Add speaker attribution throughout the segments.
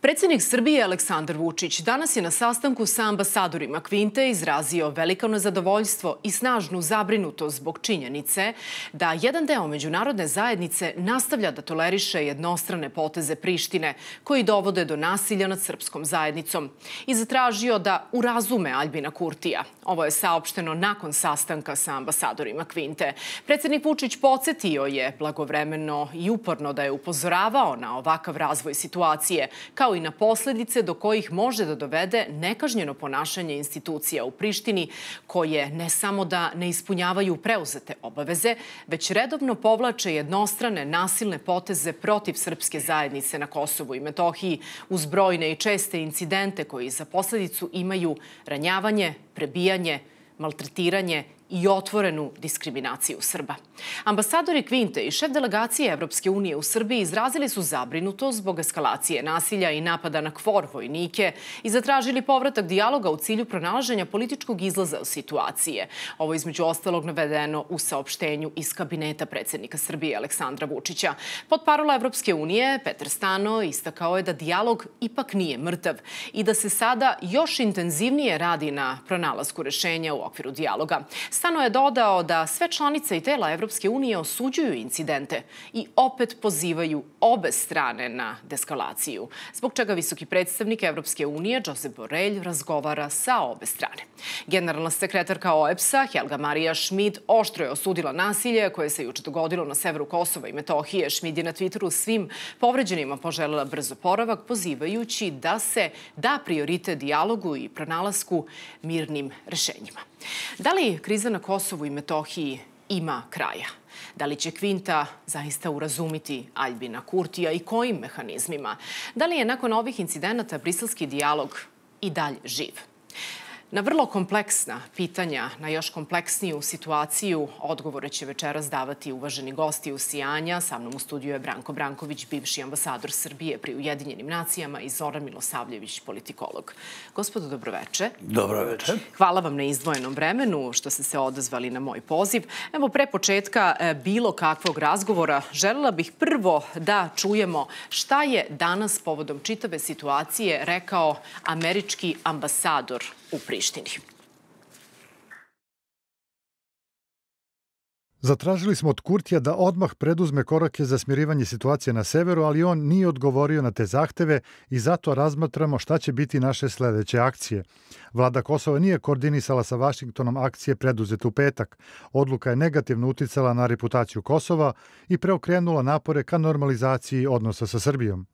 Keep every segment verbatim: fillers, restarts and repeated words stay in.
Speaker 1: Predsjednik Srbije Aleksandar Vučić danas je na sastanku sa ambasadorima Kvinte izrazio veliko nezadovoljstvo i snažnu zabrinutost zbog činjenice da jedan deo međunarodne zajednice nastavlja da toleriše jednostrane poteze Prištine koji dovode do nasilja nad srpskom zajednicom i zatražio da urazume Aljbina Kurtija. Ovo je saopšteno nakon sastanka sa ambasadorima Kvinte. Predsjednik Vučić podsjetio je blagovremeno i uporno da je upozoravao na ovakav razvoj situacije, kao i na posledice do kojih može da dovede nekažnjeno ponašanje institucija u Prištini, koje ne samo da ne ispunjavaju preuzete obaveze, već redovno povlače jednostrane nasilne poteze protiv srpske zajednice na Kosovu i Metohiji, uz brojne i česte incidente koji za posledicu imaju ranjavanje, prebijanje, maltretiranje i otvorenu diskriminaciju Srba. Ambasadori Kvinte i šef delegacije Evropske unije u Srbiji izrazili su zabrinutost zbog eskalacije nasilja i napada na KFOR vojnike i zatražili povratak dijaloga u cilju pronalaženja političkog izlaza u situacije. Ovo između ostalog navedeno u saopštenju iz kabineta predsjednika Srbije Aleksandra Vučića. Potparola Evropske unije Petar Stano istakao je da dijalog ipak nije mrtav i da se sada još intenzivnije radi na pronalasku rešenja u okviru dijaloga. Stano je dodao da sve članice i tela Evropske unije osuđuju incidente i opet pozivaju obe strane na deskalaciju, zbog čega visoki predstavnik Evropske unije Josep Borrell razgovara sa obe strane. Generalna sekretarka O E B S-a Helga Marija Schmid oštro je osudila nasilje koje se juče dogodilo na severu Kosova i Metohije. Schmid je na Twitteru svim povređenima poželjela brz oporavak, pozivajući da se da prioritet dijalogu i pronalasku mirnim rešenjima. Da li kriza na Kosovu i Metohiji ima kraja? Da li će Kvinta zaista urazumiti Aljbina Kurtija i kojim mehanizmima? Da li je nakon ovih incidenata briselski dijalog i dalje živ? Na vrlo kompleksna pitanja, na još kompleksniju situaciju, odgovore će večeras davati uvaženi gosti u Sijanja. Sa mnom u studiju je Branko Branković, bivši ambasador Srbije pri Ujedinjenim nacijama, i Zoran Milosavljević, politikolog. Gospodo, dobroveče.
Speaker 2: Dobroveče.
Speaker 1: Hvala vam na izdvojenom vremenu što ste se odazvali na moj poziv. Evo, pre početka bilo kakvog razgovora želela bih prvo da čujemo šta je danas povodom čitave situacije rekao američki ambasador u Prištini.
Speaker 3: Zatražili smo od Kurtija da odmah preduzme korake za smirivanje situacije na severu, ali on nije odgovorio na te zahteve i zato razmatramo šta će biti naše sledeće akcije. Vlada Kosova nije koordinisala sa Vašingtonom akcije preduzete u petak. Odluka je negativno uticala na reputaciju Kosova i preokrenula napore ka normalizaciji odnosa sa Srbijom.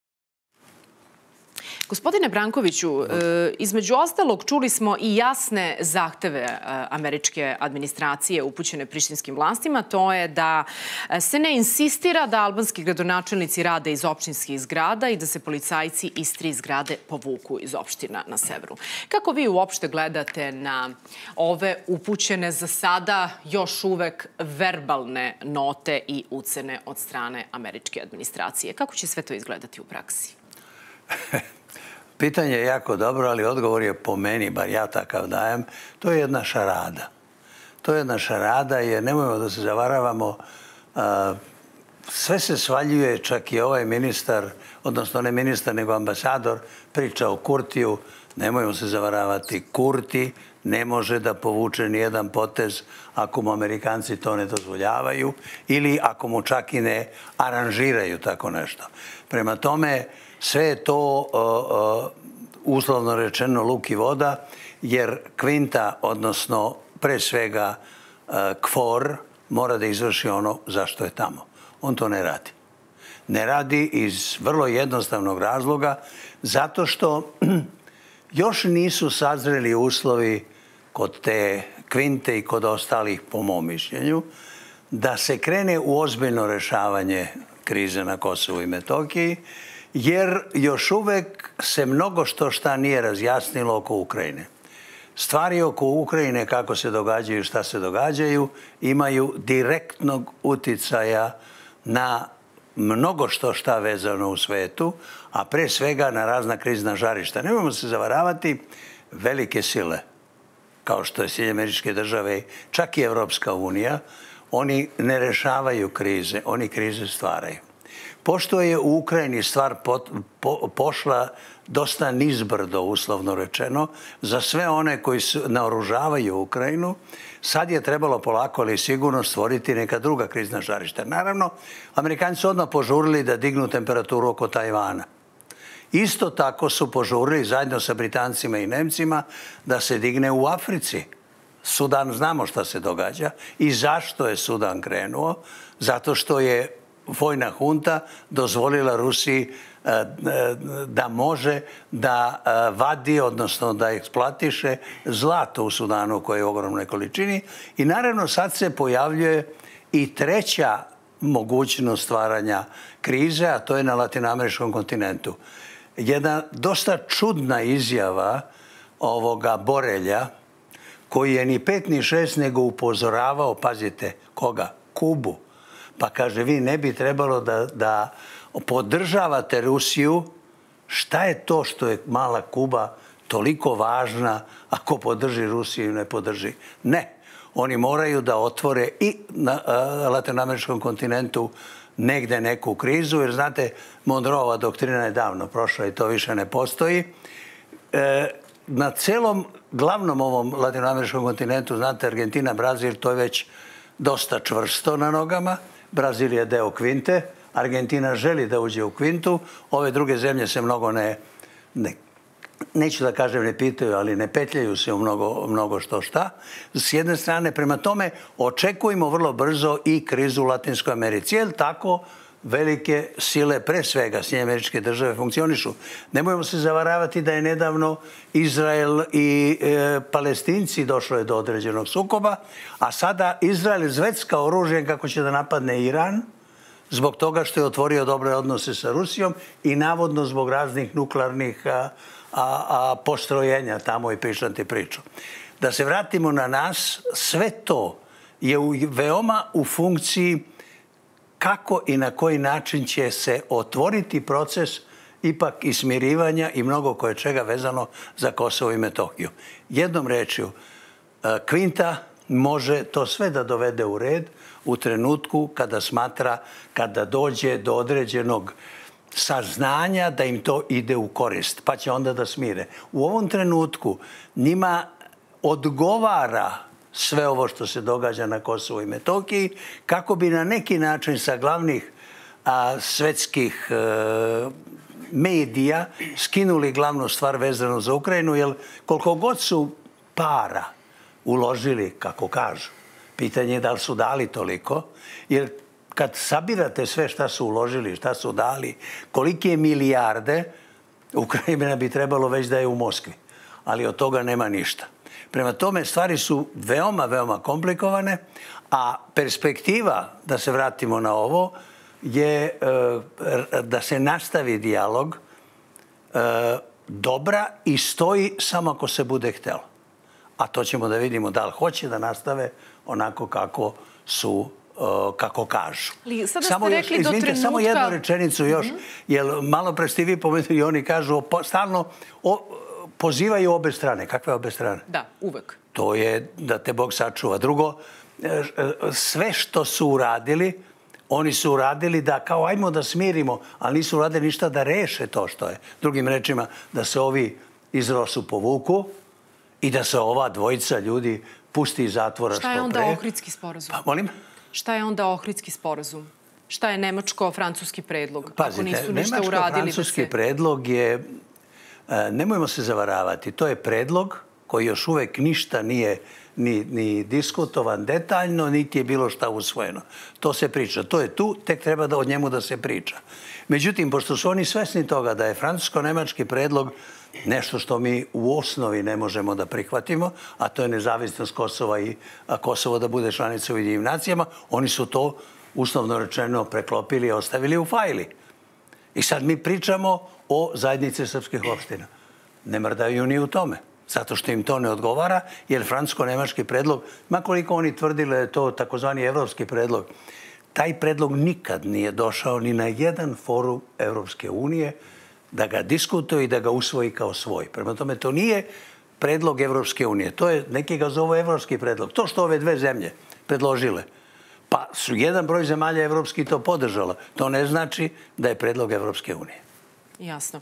Speaker 1: Gospodine Brankoviću, između ostalog čuli smo i jasne zahteve američke administracije upućene prištinskim vlastima. To je da se ne insistira da albanski gradonačelnici rade iz opštinskih zgrada i da se policajci iz tri zgrade povuku iz opština na severu. Kako vi uopšte gledate na ove upućene za sada još uvek verbalne note i ucene od strane američke administracije? Kako će sve to izgledati u praksi?
Speaker 2: Pitanje je jako dobro, ali odgovor je po meni, bar ja takav dajem, to je jedna šarada. To je jedna šarada jer nemojmo da se zavaravamo, sve se svaljuje, čak i ovaj ministar, odnosno ne ministar, nego ambasador, priča o Kurtiju. Nemojmo se zavaravati, Kurti ne može da povuče nijedan potez ako mu Amerikanci to ne dozvoljavaju ili ako mu čak i ne aranžiraju tako nešto. Prema tome, sve je to uslovno rečeno luk i voda, jer Kvinta, odnosno pre svega KFOR, mora da izvrši ono zašto je tamo. On to ne radi. Ne radi iz vrlo jednostavnog razloga, zato što još nisu sazreli uslovi kod te Kvinte i kod ostalih, po mom mišljenju, da se krene u ozbiljno rešavanje krize na Kosovu i Metohiji, jer još uvek se mnogo što šta nije razjasnilo oko Ukrajine. Stvari oko Ukrajine, kako se događaju i šta se događaju, imaju direktnog uticaja na mnogo što šta vezano u svetu, a pre svega na razna krizna žarišta. Nemojmo se zavaravati, velike sile, kao što je Sjedinjene Američke Države, čak i Evropska unija, oni ne rešavaju krize, oni krize stvaraju. Pošto je u Ukrajini stvar pot, po, pošla dosta nizbrdo, uslovno rečeno, za sve one koji su, naoružavaju Ukrajinu, sad je trebalo polako ali sigurno stvoriti neka druga krizna žarišta. Naravno, Amerikanci su odmah požurili da dignu temperaturu oko Tajvana. Isto tako su požurili zajedno sa Britancima i Nemcima da se digne u Africi. Sudan, znamo šta se događa i zašto je Sudan krenuo. Zato što je vojna hunta dozvolila Rusiji da može da vadi, odnosno da eksploatiše zlato u Sudanu koje je u ogromnoj količini. I naravno sad se pojavljuje i treća mogućnost stvaranja krize, a to je na latinoameričkom kontinentu. Jedna dosta čudna izjava ovoga Borelja, koji je ni pet ni šest nego upozoravao, pazite, koga? Kubu. Pa kaže, vi ne bi trebalo da, da podržavate Rusiju. Šta je to što je mala Kuba toliko važna ako podrži Rusiju i ne podrži? Ne. Oni moraju da otvore i na latinoameričkom kontinentu negde neku krizu, jer znate, Monroeova doktrina je davno prošla i to više ne postoji. E, na celom glavnom ovom latinoameričkom kontinentu, znate, Argentina, Brazil, to je već dosta čvrsto na nogama. Brazil je deo kvinte, Argentina želi da uđe u kvintu, ove druge zemlje se mnogo ne, ne neću da kažem ne pitaju, ali ne petljaju se u mnogo, mnogo što šta. S jedne strane, prema tome, očekujemo vrlo brzo i krizu u Latinskoj Americi. Jer tako velike sile, pre svega Sjedinjene Američke Države, funkcionišu. Nemojmo se zavaravati da je nedavno Izrael i e, Palestinci došlo je do određenog sukoba, a sada Izrael zvecka oružjem kako će da napadne Iran, zbog toga što je otvorio dobre odnose sa Rusijom i navodno zbog raznih nuklearnih a, a, a postrojenja tamo i pričati priču. Da se vratimo na nas, sve to je u, veoma u funkciji kako i na koji način će se otvoriti proces ipak i smirivanja i mnogo koje čega vezano za Kosovo i Metohiju. Jednom rečju, kvinta može to sve da dovede u red u trenutku kada smatra, kada dođe do određenog saznanja da im to ide u korist, pa će onda da smire. U ovom trenutku njima odgovara sve ovo što se događa na Kosovu i Metohiji, kako bi na neki način sa glavnih a, svetskih a, medija skinuli glavnu stvar vezanu za Ukrajinu, jer koliko god su para uložili, kako kažu, pitanje je da li su dali toliko, jer kad sabirate sve šta su uložili, šta su dali, kolike milijarde, Ukrajina bi trebalo već da je u Moskvi, ali od toga nema ništa. Prema tome, stvari su veoma, veoma komplikovane, a perspektiva, da se vratimo na ovo, je da se nastavi dijalog dobra i stoji samo ako se bude htelo. A to ćemo da vidimo da li hoće da nastave onako kako su, kako kažu.
Speaker 1: Ali sada
Speaker 2: samo
Speaker 1: ste
Speaker 2: još,
Speaker 1: rekli
Speaker 2: izvinite,
Speaker 1: do trenutka...
Speaker 2: samo jednu rečenicu još, mm-hmm. jer malo pre ste vi pomenuli i oni kažu stalno o, pozivaju obe strane. Kakve obe strane?
Speaker 1: Da, uvek.
Speaker 2: To je da te Bog sačuva. Drugo, sve što su uradili, oni su uradili da kao ajmo da smirimo, ali nisu uradili ništa da reše to što je. Drugim rečima, da se ovi iz Rosu povuku i da se ova dvojica ljudi pusti iz zatvora što pre.
Speaker 1: Šta je onda Ohridski sporazum?
Speaker 2: Pa, molim?
Speaker 1: Šta je onda Ohridski sporazum? Šta je nemačko-francuski predlog?
Speaker 2: Pazite, nemačko-francuski predlog je, nemojmo se zavaravati, to je predlog koji još uvek ništa nije ni, ni diskutovan detaljno, niti je bilo šta usvojeno. To se priča. To je tu, tek treba da od njemu da se priča. Međutim, pošto su oni svesni toga da je francusko-nemački predlog nešto što mi u osnovi ne možemo da prihvatimo, a to je nezavisnost Kosova i a Kosovo da bude članica u Ujedinjenim nacijama, oni su to uslovno rečeno preklopili i ostavili u fajli. I sad mi pričamo o zajednici srpskih opština. Ne mrdaju ni u tome, zato što im to ne odgovara, jer francusko-nemački predlog, makoliko oni tvrdili da je to takozvani evropski predlog, taj predlog nikad nije došao ni na jedan forum Evropske unije da ga diskutuje i da ga usvoji kao svoj. Prema tome, to nije predlog Evropske unije. To je, neki ga zovu evropski predlog. To što ove dve zemlje predložile, Pa su jedan broj zemalja evropskih to podržala. To ne znači da je predlog Evropske unije.
Speaker 1: Jasno.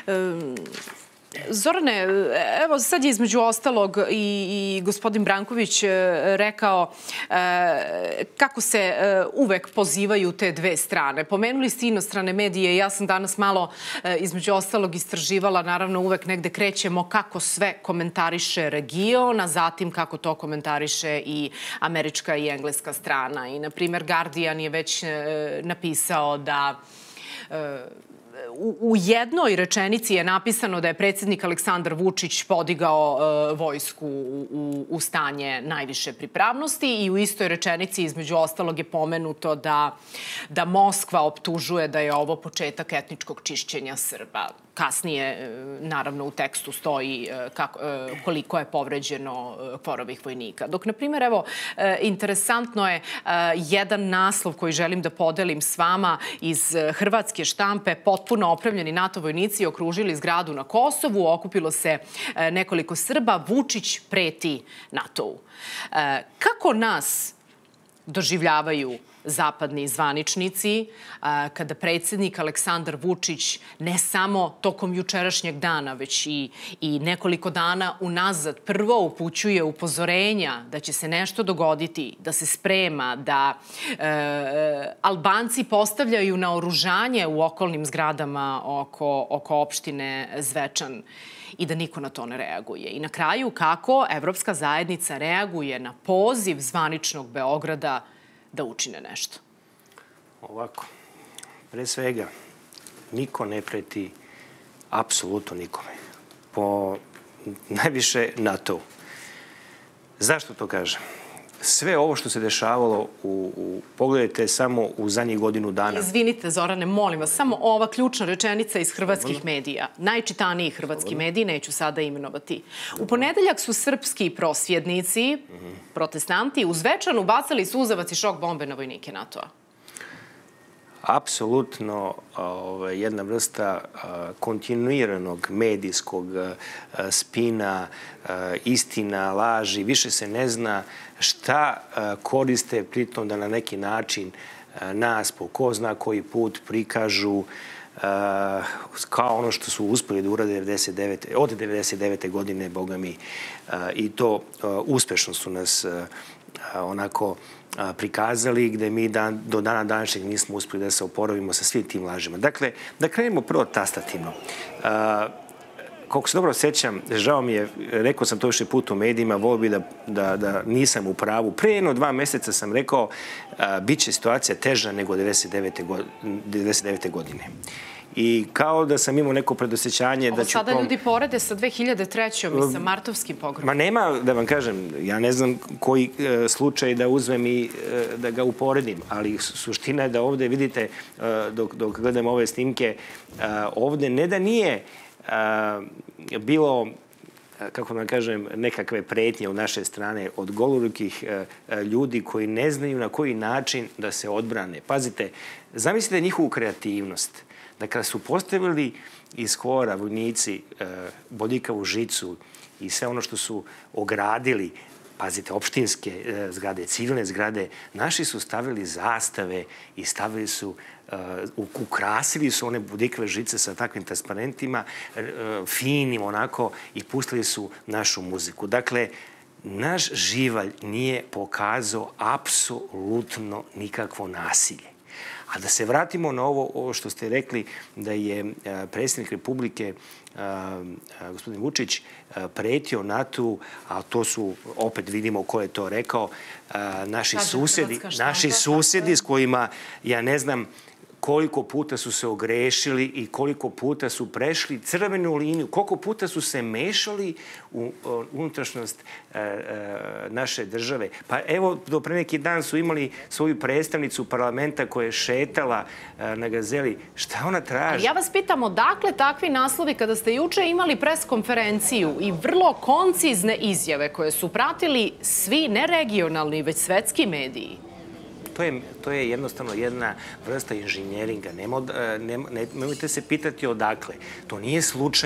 Speaker 1: Zorane, evo sad je između ostalog i, i gospodin Branković rekao e, kako se e, uvek pozivaju te dve strane. Pomenuli ste inostrane medije. Ja sam danas malo e, između ostalog istraživala. Naravno, uvek negde krećemo kako sve komentariše region, a zatim kako to komentariše i američka i engleska strana. I, na primjer, Guardian je već e, napisao da e, U jednoj rečenici je napisano da je predsjednik Aleksandar Vučić podigao vojsku u stanje najviše pripravnosti i u istoj rečenici između ostalog je pomenuto da, da Moskva optužuje da je ovo početak etničkog čišćenja Srba. Kasnije, naravno, u tekstu stoji kako, koliko je povređeno kvorovih vojnika. Dok, na primjer, evo, interesantno je jedan naslov koji želim da podelim s vama iz hrvatske štampe. Potpuno opremljeni NATO vojnici okružili zgradu na Kosovu, okupilo se nekoliko Srba, Vučić preti NATO-u. Kako nas doživljavaju zapadni zvaničnici kada predsjednik Aleksandar Vučić ne samo tokom jučerašnjeg dana, već i, i nekoliko dana unazad prvo upućuje upozorenja da će se nešto dogoditi, da se sprema, da e, Albanci postavljaju naoružanje u okolnim zgradama oko, oko opštine Zvečan i da niko na to ne reaguje. I na kraju kako Evropska zajednica reaguje na poziv zvaničnog Beograda da učine nešto?
Speaker 4: Ovako, pre svega, niko ne preti apsolutno nikome. Po najviše NATO-u. Zašto to kažem? Sve ovo što se dešavalo, u, u, pogledajte samo u zadnjih godinu dana.
Speaker 1: Izvinite, Zorane, molim vas, samo ova ključna rečenica iz hrvatskih medija. Najčitaniji hrvatski mediji, neću sada imenovati. U ponedeljak su srpski prosvjednici, protestanti, u Zvečanu bacali suzavac i šok bombe na vojnike NATO-a.
Speaker 4: Apsolutno jedna vrsta kontinuiranog medijskog spina, istina, laži. Više se ne zna šta koriste pritom da na neki način nas po ko zna koji put prikažu kao ono što su uspeli da urade od devedeset devete godine, boga mi. I to uspešno su nas onako prikazali, gde mi dan, do dana današnjeg nismo uspeli da se oporavimo sa svim tim lažima. Dakle, da krenemo prvo tastativno. Koliko se dobro sećam, žao mi je, rekao sam to još i put u medijima, volio bi da, da, da nisam u pravu. Pre jedno dva meseca sam rekao bit će situacija teža nego devedeset devete godine. I kao da sam imao neko predosjećanje da ću...
Speaker 1: Ovo sada ljudi porede sa dve hiljade treće. i sa martovskim pogromom.
Speaker 4: Ma nema, da vam kažem, ja ne znam koji slučaj da uzmem i da ga uporedim, ali suština je da ovde, vidite, dok, dok gledam ove snimke, ovde ne da nije bilo, kako da kažem, nekakve pretnje od naše strane od golorukih ljudi koji ne znaju na koji način da se odbrane. Pazite, zamislite njihovu kreativnost. Da kada su postavili iz hvora vojnici bodljikavu žicu i sve ono što su ogradili, pazite, opštinske zgrade, civilne zgrade, naši su stavili zastave i stavili su, ukrasili su one bodljikave žice sa takvim transparentima, finim onako, i pustili su našu muziku. Dakle, naš živalj nije pokazao apsolutno nikakvo nasilje. A da se vratimo na ovo, ovo što ste rekli, da je predsjednik Republike, gospodin Vučić, pretio NATO-u, a to su, opet vidimo ko je to rekao, naši susedi, naši susedi s kojima, ja ne znam koliko puta su se ogrešili i koliko puta su prešli crvenu liniju, koliko puta su se mešali u unutrašnjost naše države. Pa evo, do pre neki dan su imali svoju predstavnicu parlamenta koja je šetala na Gazeli. Šta ona traži?
Speaker 1: Ali ja vas pitam, odakle takvi naslovi kada ste juče imali preskonferenciju i vrlo koncizne izjave koje su pratili svi ne regionalni, već svetski mediji?
Speaker 4: To je, to je jednostavno jedna vrsta inženjeringa. Nemojte se pitati odakle. To nije slučajno.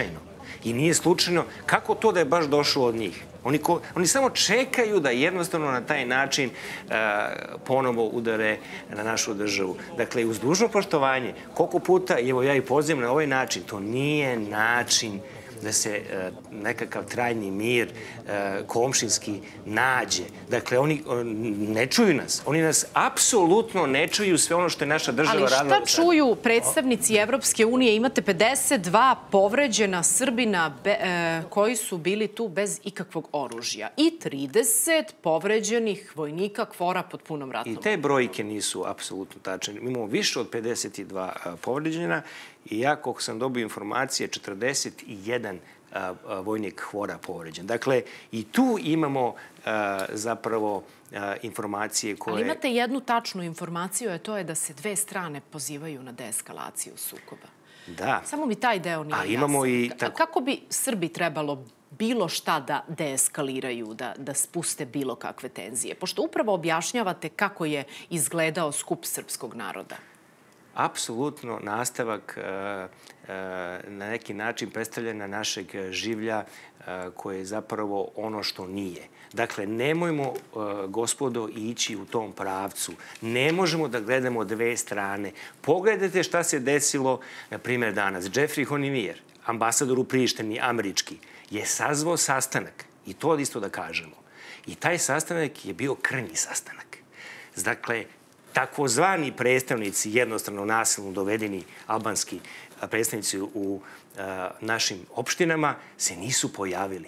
Speaker 4: I nije slučajno kako to da je baš došlo od njih. Oni, ko, oni samo čekaju da jednostavno na taj način uh, ponovo udare na našu državu. Dakle, uz dužno poštovanje, koliko puta, evo ja i pozivam na ovaj način, to nije način da se uh, nekakav trajni mir uh, komšinski nađe. Dakle, oni uh, ne čuju nas. Oni nas apsolutno ne čuju sve ono što je naša država radila.
Speaker 1: Ali šta čuju predstavnici Evropske unije? Imate pedeset dva povređena Srbina be, e, koji su bili tu bez ikakvog oružja i trideset povređenih vojnika KFOR-a pod punom ratnom.
Speaker 4: I te brojke nisu apsolutno tačne. Mi imamo više od pedeset dva povređena i ja, koliko sam dobio informacije, četrdeset jedan a, a, vojnik KFOR-a povređen. Dakle, i tu imamo a, zapravo a, informacije koje...
Speaker 1: Ali imate jednu tačnu informaciju, a to je da se dve strane pozivaju na deeskalaciju sukoba.
Speaker 4: Da.
Speaker 1: Samo mi taj deo nije
Speaker 4: a imamo
Speaker 1: jasan.
Speaker 4: I tako...
Speaker 1: Kako bi Srbi trebalo bilo šta da deeskaliraju, da, da spuste bilo kakve tenzije? Pošto upravo objašnjavate kako je izgledao skup srpskog naroda.
Speaker 4: Apsolutno nastavak na neki način predstavljanja našeg življa koje je zapravo ono što nije. Dakle, nemojmo, gospodo, ići u tom pravcu. Ne možemo da gledamo dve strane. Pogledajte šta se desilo, na primjer, danas. Jeffrey Honimier, ambasador u Prištini, američki, je sazvao sastanak. I to isto da kažemo. I taj sastanak je bio krnji sastanak. Dakle, takozvani predstavnici, jednostavno nasilno dovedeni albanski predstavnici u a, našim opštinama, se nisu pojavili.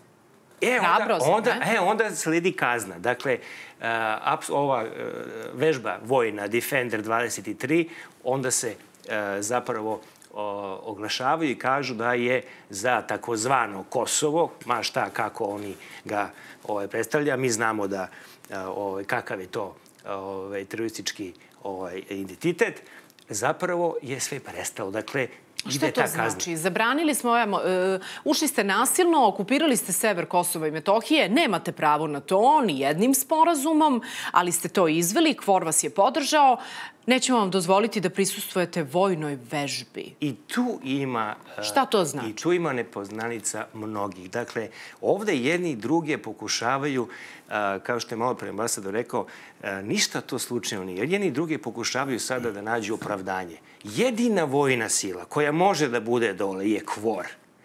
Speaker 4: E, onda, onda, e, onda sledi kazna. Dakle, a, ova a, vežba vojna Defender dvadeset tri, onda se a, zapravo o, oglašavaju i kažu da je za takozvano Kosovo, ma šta kako oni ga ovaj, predstavlja, mi znamo da a, ovaj, kakav je to ovaj, teroristički ovaj, identitet, zapravo je sve prestalo. Dakle,
Speaker 1: Šta to znači? Zabranili smo, evo, ušli ste nasilno, okupirali ste sever Kosova i Metohije, nemate pravo na to, ni jednim sporazumom, ali ste to izveli, KFOR vas je podržao, nećemo vam dozvoliti da prisustvujete vojnoj vežbi.
Speaker 4: I tu ima...
Speaker 1: Šta to znači?
Speaker 4: I tu ima nepoznanica mnogih. Dakle, ovde jedni i druge pokušavaju, kao što je malo pre ambasador rekao, ništa to slučajno nije. Jedni i druge pokušavaju sada da nađu opravdanje. Jedina vojna sila koja može da bude dole je KFOR.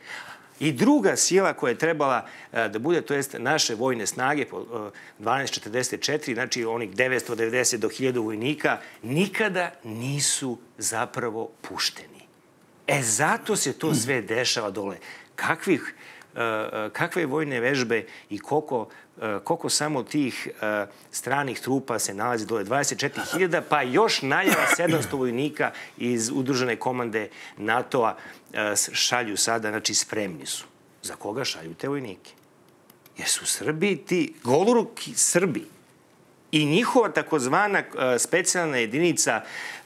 Speaker 4: I druga sila koja je trebala da bude, to jest naše vojne snage, dvanaest četrdeset četiri, znači onih devetsto devedeset do hiljadu vojnika, nikada nisu zapravo pušteni. E, zato se to sve dešava dole. Kakvih, kakve vojne vežbe i koliko, koliko samo tih stranih trupa se nalazi dole? dvadeset četiri hiljade, pa još najava sedamsto vojnika iz udružene komande NATO-a šalju sada, znači spremni su. Za koga šalju te vojnike? Jer su Srbi ti goloruki Srbi. I njihova takozvana specijalna jedinica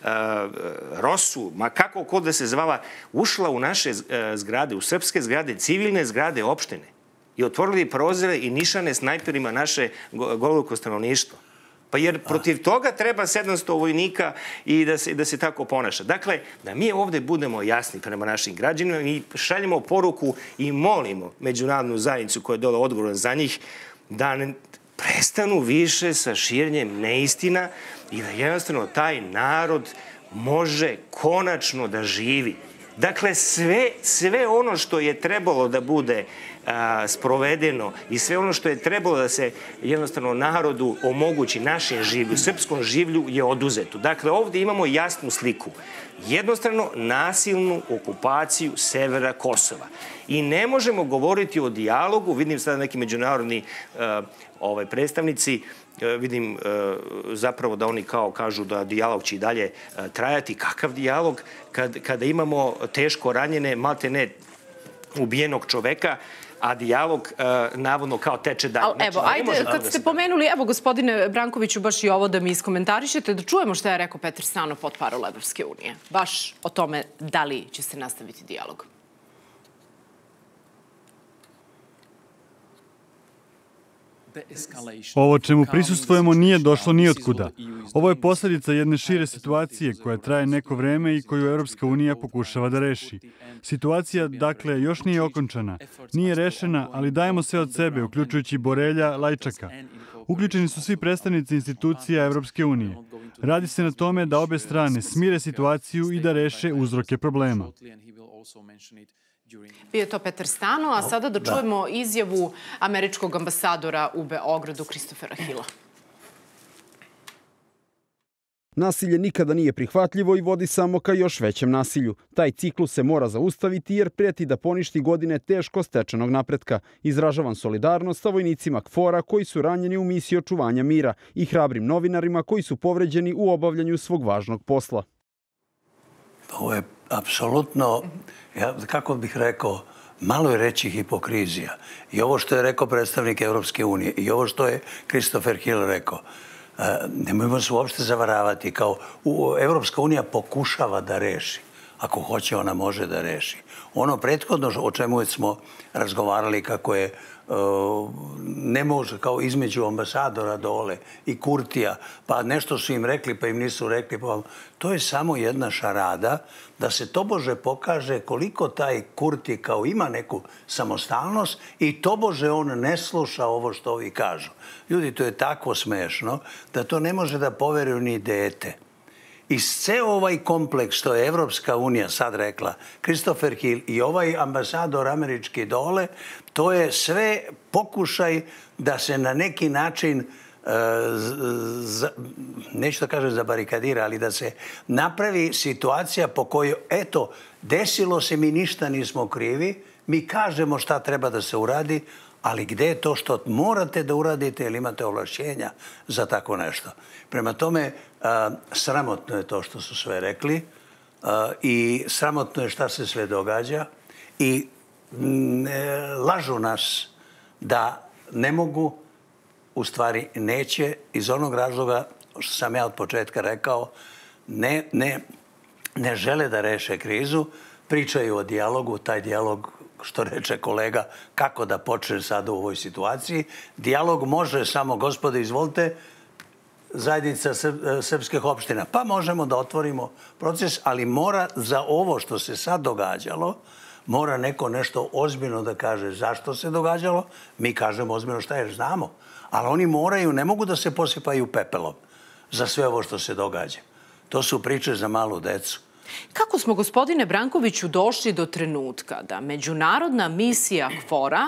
Speaker 4: ROSU, ma kako kod da se zvala, ušla u naše zgrade, u srpske zgrade, civilne zgrade opštine i otvorili prozore i nišane snajperima naše goloruko stanovništvo. Pa jer protiv toga treba sedamsto vojnika i da se, da se tako ponaša. Dakle, da mi ovde budemo jasni prema našim građanima i šaljemo poruku i molimo međunarodnu zajednicu koja je dole odgovorna za njih da ne prestanu više sa širenjem neistina i da jednostavno taj narod može konačno da živi. Dakle, sve, sve ono što je trebalo da bude a, sprovedeno i sve ono što je trebalo da se jednostavno narodu omogući, našem življu, srpskom življu, je oduzeto. Dakle, ovde imamo jasnu sliku. Jednostavno nasilnu okupaciju severa Kosova. I ne možemo govoriti o dijalogu, vidim sada neki međunarodni a, ovaj, predstavnici, vidim zapravo da oni kao kažu da dijalog će i dalje trajati. Kakav dijalog kad, kada imamo teško ranjene, malte ne ubijenog čoveka, a dijalog navodno kao teče dalje.
Speaker 1: Znači, evo, ajde, kad ste pomenuli, evo, gospodine Brankoviću, baš i ovo da mi iskomentarišete, da čujemo šta je rekao Petar Stanov, potparol Evropske unije. Baš o tome da li će se nastaviti dijalog.
Speaker 5: Ovo čemu prisustvujemo nije došlo nijotkuda. Ovo je posljedica jedne šire situacije koja traje neko vreme i koju Evropska unija pokušava da reši. Situacija, dakle, još nije okončana. Nije rešena, ali dajemo sve od sebe, uključujući Borelja, Lajčaka. Uključeni su svi predstavnici institucija Evropske unije. Radi se na tome da obe strane smire situaciju i da reše uzroke problema.
Speaker 1: Bio je to Petar Stano, a sada da čujemo izjavu američkog ambasadora u Beogradu, Christophera Hilla.
Speaker 6: Nasilje nikada nije prihvatljivo i vodi samo ka još većem nasilju. Taj ciklus se mora zaustaviti jer preti da poništi godine teško stečenog napretka. Izražavam solidarnost sa vojnicima KFOR-a koji su ranjeni u misiji očuvanja mira i hrabrim novinarima koji su povređeni u obavljanju svog važnog posla.
Speaker 2: Ovo je apsolutno, ja, kako bih rekao, malo je reći hipokrizija. I ovo što je rekao predstavnik Evropske unije i ovo što je Christopher Hill rekao, nemojmo se uopšte zavaravati. Kao Evropska unija pokušava da reši. Ako hoće, ona može da reši. Ono prethodno o čemu smo razgovarali kako je ne može kao između ambasadora dole i Kurtija, pa nešto su im rekli pa im nisu rekli. Pa to je samo jedna šarada da se tobože pokaže koliko taj Kurti kao ima neku samostalnost i tobože on ne sluša ovo što ovi kažu. Ljudi, to je tako smešno da to ne može da poveruju ni dete. I ceo ovaj kompleks što je Evropska unija sad rekla, Christopher Hill i ovaj ambasador američki dole, to je sve pokušaj da se na neki način, neću da kažem zabarikadira, ali da se napravi situacija po kojoj, eto, desilo se, mi ništa nismo krivi, mi kažemo šta treba da se uradi, ali gde je to što morate da uradite ili imate ovlašćenja za tako nešto? Prema tome, sramotno je to što su sve rekli i sramotno je šta se sve događa i lažu nas da ne mogu, u stvari neće, iz onog razloga što sam ja od početka rekao, ne, ne, ne žele da reše krizu, pričaju o dijalogu, taj dijalog, što reče kolega, kako da počne sad u ovoj situaciji. Dijalog može samo, gospode, izvolite, zajednica srpskih opština. Pa možemo da otvorimo proces, ali mora za ovo što se sad događalo, mora neko nešto ozbiljno da kaže zašto se događalo. Mi kažemo ozbiljno šta jer znamo. Ali oni moraju, ne mogu da se posipaju pepelom za sve ovo što se događa. To su priče za malu decu.
Speaker 1: Kako smo, gospodine Brankoviću, došli do trenutka da međunarodna misija KFOR-a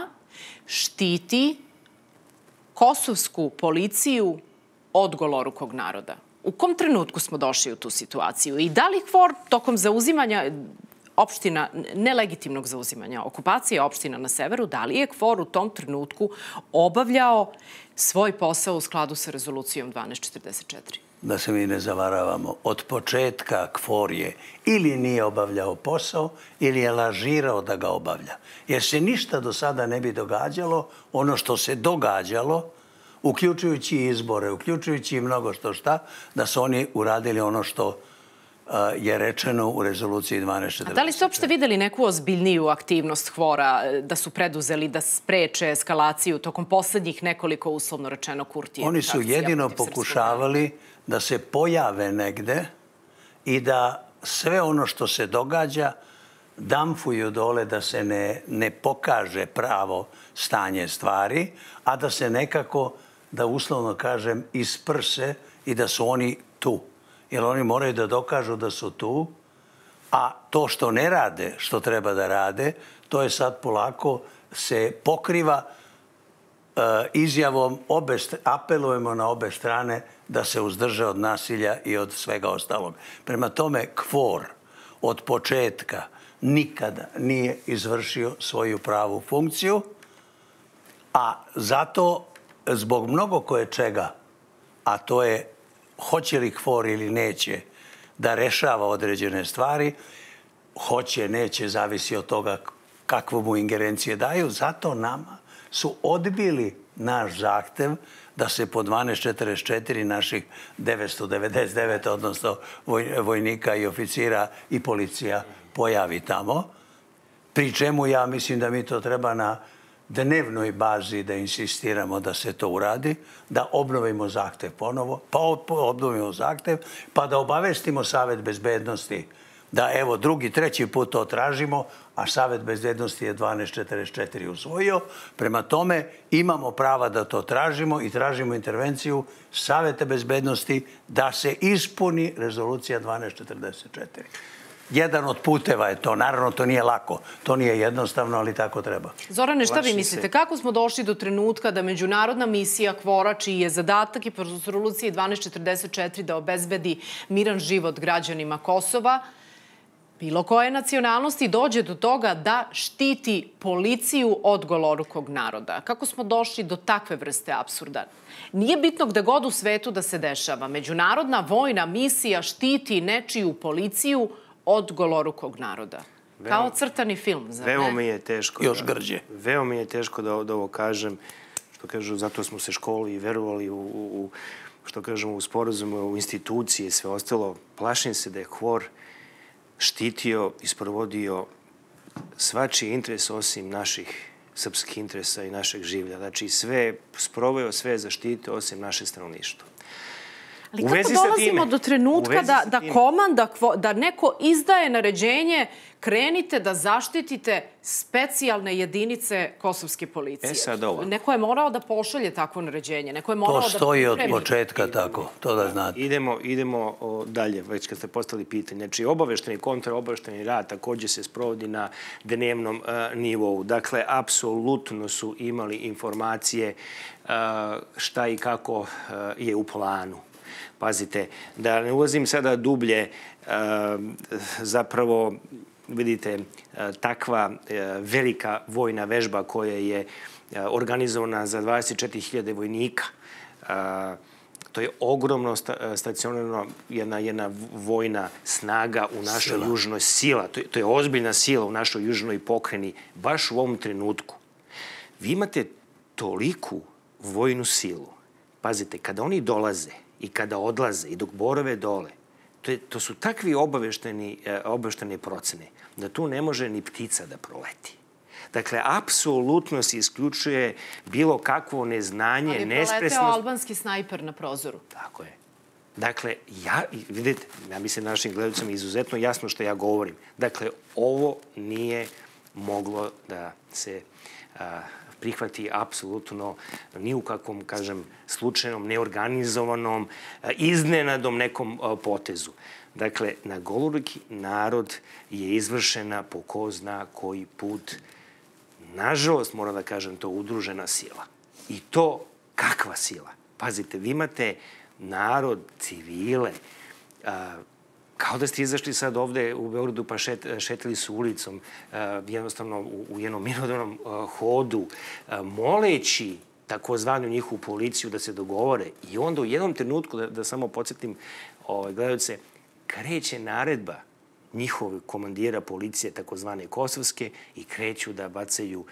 Speaker 1: štiti kosovsku policiju od golorukog naroda? U kom trenutku smo došli u tu situaciju? I da li KFOR tokom zauzimanja opština, nelegitimnog zauzimanja, okupacije opština na severu, da li je KFOR u tom trenutku obavljao svoj posao u skladu sa rezolucijom dvanaest četrdeset četiri?
Speaker 2: Da se mi ne zavaravamo, od početka KFOR je ili nije obavljao posao ili je lažirao da ga obavlja. Jer se ništa do sada ne bi događalo, ono što se događalo, uključujući izbore, uključujući i mnogo što šta, da su oni uradili ono što je rečeno u rezoluciji dvanaest četrdeset četiri.
Speaker 1: A da li ste uopšte videli neku ozbiljniju aktivnost KFOR-a da su preduzeli da spreče eskalaciju tokom poslednjih nekoliko, uslovno rečeno, Kurtijevih akcija?
Speaker 2: Oni su jedino pokušavali da se pojave negde i da sve ono što se događa damfuju dole, da se ne, ne pokaže pravo stanje stvari, a da se nekako, da uslovno kažem, isprse i da su oni tu. Jer oni moraju da dokažu da su tu, a to što ne rade, što treba da rade, to je sad polako se pokriva uh, izjavom, obe, apelujemo na obe strane da se uzdrže od nasilja i od svega ostalog. Prema tome, KFOR od početka nikada nije izvršio svoju pravu funkciju, a zato zbog mnogo koje čega, a to je hoće li KFOR ili neće da rešava određene stvari, hoće, neće, zavisi od toga kakvu mu ingerencije daju. Zato nama su odbili naš zahtev da se po dvanaest četrdeset četiri naših devetsto devedeset devet, odnosno vojnika i oficira i policija pojavi tamo. Pri čemu ja mislim da mi to treba na dnevnoj bazi da insistiramo da se to uradi, da obnovimo zahtev ponovo, pa obnovimo zahtev, pa da obavestimo Savet bezbednosti da evo drugi, treći put to tražimo, a Savet bezbednosti je dvanaest četrdeset četiri usvojio. Prema tome imamo prava da to tražimo i tražimo intervenciju Saveta bezbednosti da se ispuni rezolucija dvanaest četrdeset četiri. Jedan od puteva je to. Naravno, to nije lako. To nije jednostavno, ali tako treba.
Speaker 1: Zorane, šta vi mislite? Kako smo došli do trenutka da međunarodna misija KFOR-a, čiji je zadatak i po rezoluciji dvanaest četrdeset četiri da obezbedi miran život građanima Kosova, bilo koje nacionalnosti, dođe do toga da štiti policiju od golorukog naroda? Kako smo došli do takve vrste apsurda? Nije bitno gde god u svetu da se dešava. Međunarodna vojna misija štiti nečiju policiju od golorukog naroda. Kao crtani film, zar ne?
Speaker 4: Veoma mi je teško.
Speaker 2: Još grđe.
Speaker 4: Veoma mi je teško da ovo kažem. Što kažu, zato smo se školili i verovali u, što kažemo, u sporazumu, u institucije i sve ostalo. Plašim se da je KFOR štitio i sprovodio svačiji interes osim naših srpskih interesa i našeg življa. Znači, sve sproveo, sve zaštitio osim naše stanovništva.
Speaker 1: Ali kako dolazimo do trenutka da komanda, da neko izdaje naređenje, krenite da zaštitite specijalne jedinice kosovske policije?
Speaker 4: E sad ovo.
Speaker 1: Neko je morao da pošalje takvo naređenje. Neko je morao da...
Speaker 2: To stoji od početka tako, to da znate.
Speaker 4: Idemo dalje, već kad ste postavili pitanje. Znači, obavešteni, kontraobavešteni rad također se sprovodi na dnevnom nivou. Dakle, apsolutno su imali informacije šta i kako je u planu. Pazite, da ne ulazim sada dublje, zapravo, vidite, takva velika vojna vežba koja je organizovana za dvadeset četiri hiljade vojnika, to je ogromno stacionirano jedna vojna snaga u našoj južnoj sila. To je ozbiljna sila u našoj južnoj pokrajini, baš u ovom trenutku. Vi imate toliku vojnu silu. Pazite, kada oni dolaze i kada odlaze i dok borove dole, to su takvi obaveštene procene da tu ne može ni ptica da proleti. Dakle, apsolutno se isključuje bilo kakvo neznanje, nespresnost. Ali
Speaker 1: proleteo albanski snajper na prozoru.
Speaker 4: Tako je. Dakle, ja, vidite, ja mislim našim gledalcima izuzetno jasno što ja govorim. Dakle, ovo nije moglo da se prihvati apsolutno ni u kakvom, kažem, slučajnom, neorganizovanom, iznenadom nekom potezu. Dakle, na goloruki narod je izvršena po ko zna koji put, nažalost, moram da kažem, to udružena sila. I to kakva sila? Pazite, vi imate narod, civile, kao da ste izašli sad ovde u Beogradu pa šetili su ulicom, jednostavno u jednom mirodavnom hodu, moleći takozvanu njihovu policiju da se dogovore. I onda u jednom trenutku, da samo podsjetim gledalce, kreće naredba njihovog komandira policije, takozvane kosovske, i kreću da bacaju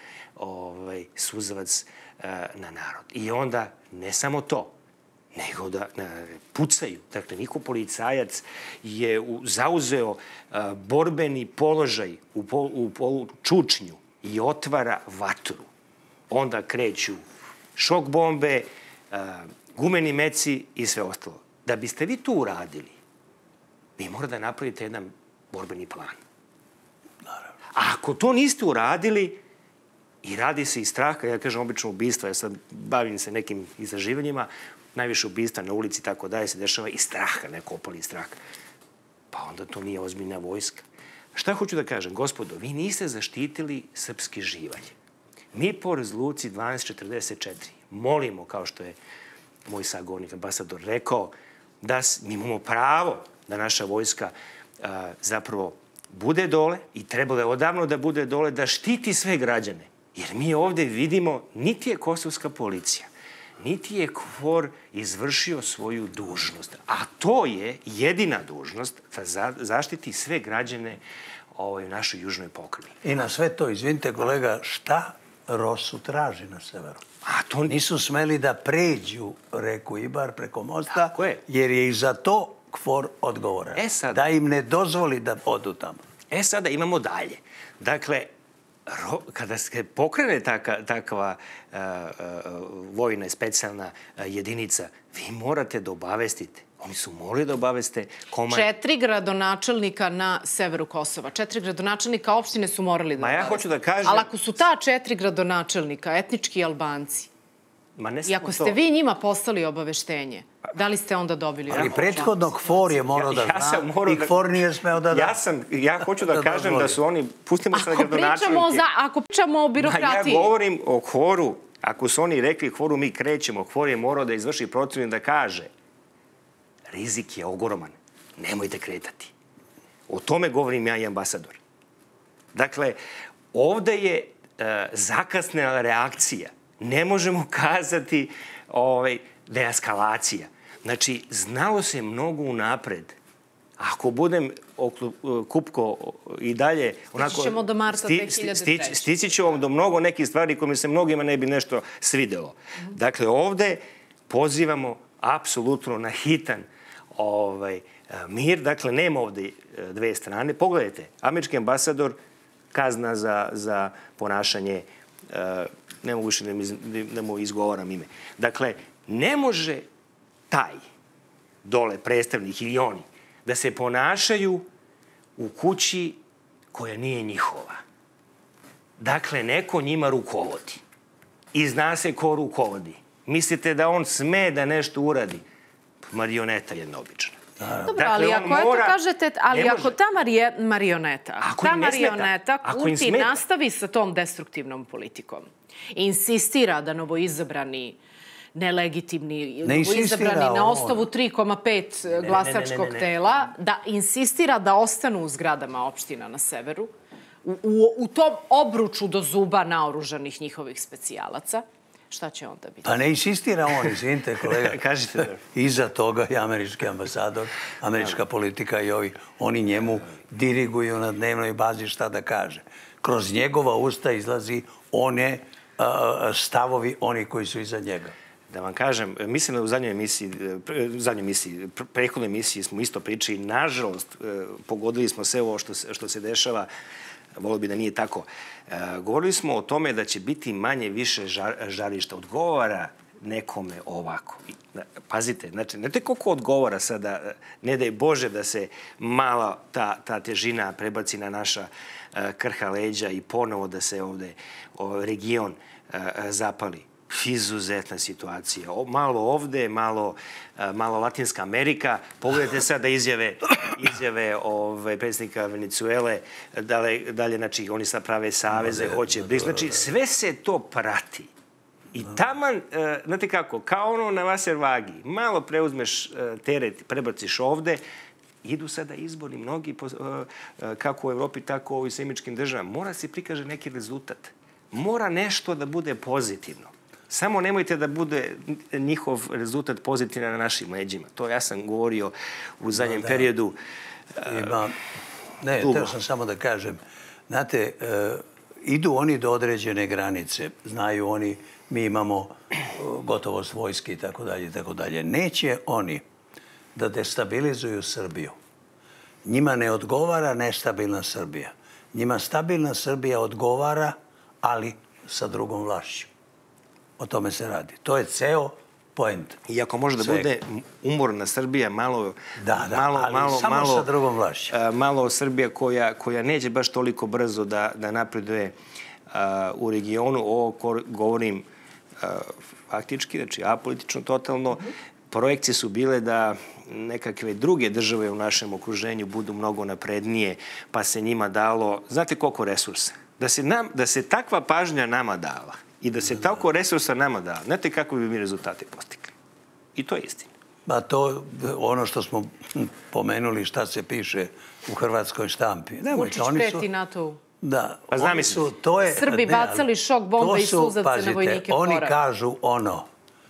Speaker 4: suzavac na narod. I onda ne samo to, nego da pucaju. Dakle, niko policajac je zauzeo borbeni položaj u polučučnju i otvara vatru. Onda kreću šok bombe, gumeni meci i sve ostalo. Da biste vi tu uradili, vi morate da napravite jedan borbeni plan. A ako to niste uradili, i radi se iz straha, ja kažem obično ubistva, ja sad bavim se nekim istraživanjima, najviše ubistva na ulici i tako dalje se dešava iz straha, neko opali strah. Pa onda to nije ozbiljna vojska. Šta hoću da kažem? Gospodo, vi niste zaštitili srpski živalj. Mi po rezoluciji dvanaest četrdeset četiri molimo, kao što je moj sagovornik, ambasador, rekao da mi imamo pravo da naša vojska zapravo bude dole i trebalo je odavno da bude dole, da štiti sve građane. Jer mi ovde vidimo, niti je kosovska policija, niti je KFOR izvršio svoju dužnost. A to je jedina dužnost da zaštiti sve građane u našoj južnoj pokrajini.
Speaker 2: I na sve to, izvinite kolega, šta Rosu traži na severu? Nisu smeli da pređu reku Ibar preko mosta, jer je i za to KFOR odgovoran. Da im ne dozvoli da odu tamo.
Speaker 4: E sada imamo dalje. Dakle, kada se pokrene taka, takva uh, uh, vojna i specijalna uh, jedinica, vi morate da obavestite. Oni su morali da obaveste komand.
Speaker 1: Četiri gradonačelnika na severu Kosova. Četiri gradonačelnika opštine su morali da
Speaker 4: Ma ja
Speaker 1: obaveste.
Speaker 4: hoću da kažem...
Speaker 1: Ali ako su ta četiri gradonačelnika etnički Albanci,
Speaker 4: Ma ne
Speaker 1: i ako ste vi njima poslali obaveštenje, da li ste onda dobili...
Speaker 2: Ali prethodno KFOR je morao da zna i KFOR nije smeo da da.
Speaker 4: Ja, sam, ja hoću da kažem da su oni... Pustimo sada gradonačelnike.
Speaker 1: Ako pričamo o birokratiji...
Speaker 4: Ja govorim o KFOR-u. Ako su oni rekli KFOR-u mi krećemo, KFOR je morao da izvrši procenu da kaže rizik je ogroman. Nemojte kretati. O tome govorim ja i ambasador. Dakle, ovde je uh, zakasnela reakcija. Ne možemo kazati ovaj, deeskalacija. Znači, znalo se mnogo unapred. Ako budem oklu, kupko i dalje...
Speaker 1: Stići ćemo do marta dve hiljade treće.
Speaker 4: Stići ćemo do mnogo nekih stvari koje mi se mnogima ne bi nešto svidelo. Mm-hmm. Dakle, ovde pozivamo apsolutno na hitan ovaj, mir. Dakle, nema ovde dve strane. Pogledajte, američki ambasador kazna za, za ponašanje, uh, ne mogu više da, mi, da mu izgovaram ime. Dakle, ne može taj dole predstavnik ili oni da se ponašaju u kući koja nije njihova. Dakle, neko njima rukovodi. I zna se ko rukovodi. Mislite da on sme da nešto uradi? Marioneta jedna obična.
Speaker 1: Dobro, dakle, ali ako mora, eto kažete, ali ako ta marije, marioneta,
Speaker 4: ako
Speaker 1: ta marioneta Kurti nastavi sa tom destruktivnom politikom, insistira da novoizabrani nelegitimni,
Speaker 2: ne
Speaker 1: novoizabrani na osnovu tri zarez pet glasačkog tela, da insistira da ostanu u zgradama opština na severu, u, u, u tom obruču do zuba naoružanih njihovih specijalaca, šta će onda biti?
Speaker 2: Pa ne insistira on, izvinite kolega.
Speaker 4: Kažite da.
Speaker 2: Iza toga je američki ambasador, američka politika i ovi, oni njemu diriguju na dnevnoj bazi šta da kaže. Kroz njegova usta izlazi one a, stavovi, oni koji su iza njega.
Speaker 4: Da vam kažem, mislim da u zadnjoj emisiji, zadnjoj emisiji, prethodnoj emisiji smo isto pričali, nažalost, pogodili smo sve ovo što se, što se dešava, volio bi da nije tako. E, govorili smo o tome da će biti manje više žar, žarišta. Odgovara nekome ovako. Pazite, znači, ne te koliko odgovara sada, ne daj Bože da se mala ta, ta težina prebaci na naša e, krha leđa i ponovo da se ovde o, region e, zapali. Izuzetna situacija. O, malo ovde, malo, malo Latinska Amerika. Pogledajte sada izjave, izjave ove, predsjednika Venezuele. Dalje, dalje, znači, oni sad prave saveze, hoće bris. Znači, sve se to prati. I taman, znate kako, kao ono na vaser vagi, malo preuzmeš teret, prebaciš ovde, idu sada izbori mnogi, kako u Evropi, tako u ovim semičkim državama. Mora se prikaže neki rezultat. Mora nešto da bude pozitivno. Samo nemojte da bude njihov rezultat pozitivan na našim leđima. To ja sam govorio u zadnjem no, periodu.
Speaker 2: Ima, ne, teo sam samo da kažem. Znate, uh, idu oni do određene granice. Znaju oni, mi imamo uh, gotovost vojske i tako dalje i tako dalje. Neće oni da destabilizuju Srbiju. Njima ne odgovara nestabilna Srbija. Njima stabilna Srbija odgovara, ali sa drugom vlašću. O tome se radi. To je ceo point.
Speaker 4: I ako može da sve bude umorna Srbija, malo...
Speaker 2: Da, da,
Speaker 4: malo,
Speaker 2: ali
Speaker 4: malo,
Speaker 2: samo
Speaker 4: malo,
Speaker 2: sa drugom vlašću.
Speaker 4: Malo Srbija koja, koja neće baš toliko brzo da, da napreduje uh, u regionu. Ovo govorim uh, faktički, znači apolitično, totalno. Projekcije su bile da nekakve druge države u našem okruženju budu mnogo naprednije, pa se njima dalo... Znate koliko resursa? Da se, nam, da se takva pažnja nama dala i da se toliko resursa nama da, znate kako bi mi rezultate postigli. I to je istina.
Speaker 2: Ba to, ono što smo pomenuli, šta se piše u hrvatskoj štampi.
Speaker 1: Vučić preti NATO-u.
Speaker 2: Da,
Speaker 4: pa znam
Speaker 2: su, to je...
Speaker 1: Srbi ne, bacali šok bombe i suzavce
Speaker 2: pazite,
Speaker 1: na vojnike
Speaker 2: oni
Speaker 1: Bora.
Speaker 2: kažu ono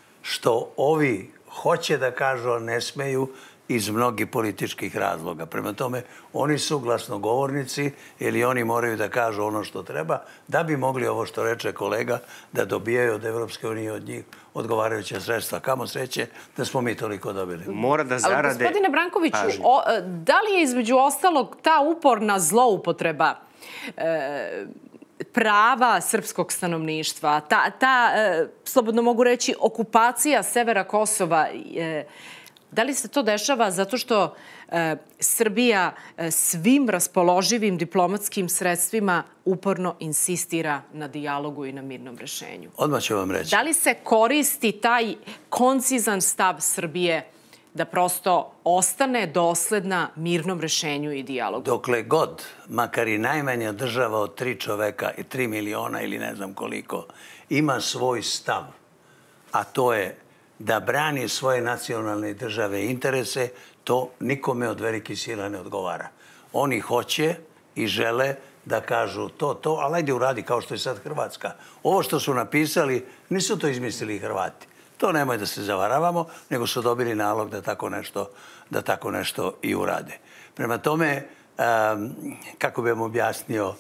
Speaker 2: što ovi hoće da kažu, ali ne smeju, iz mnogih političkih razloga. Prema tome, oni su glasnogovornici ili oni moraju da kažu ono što treba da bi mogli, ovo što reče kolega, da dobijaju od Evropske unije od njih odgovarajuće sredstva. Kamo sreće da smo mi toliko dobili.
Speaker 4: Mora da zarade...
Speaker 1: Ali, gospodine Brankoviću, o, da li je između ostalog ta uporna zloupotreba e, prava srpskog stanovništva, ta, ta slobodno mogu reći, okupacija severa Kosova, da li se to dešava zato što Srbija svim raspoloživim diplomatskim sredstvima uporno insistira na dijalogu i na mirnom rešenju?
Speaker 2: Odmah ću vam reći.
Speaker 1: Da li se koristi taj koncizan stav Srbije da prosto ostane dosledna mirnom rešenju i dijalogu?
Speaker 2: Dokle god, makar i najmanja država od tri čoveka i tri miliona ili ne znam koliko, ima svoj stav, a to je da brani svoje nacionalne države i interese, to nikome od velikih sila ne odgovara. Oni hoće i žele da kažu to, to, ali ajde uradi kao što je sad Hrvatska. Ovo što su napisali, nisu to izmislili Hrvati. To nemoj da se zavaravamo, nego su dobili nalog da tako nešto, da tako nešto i urade. Prema tome, kako bih vam objasnio,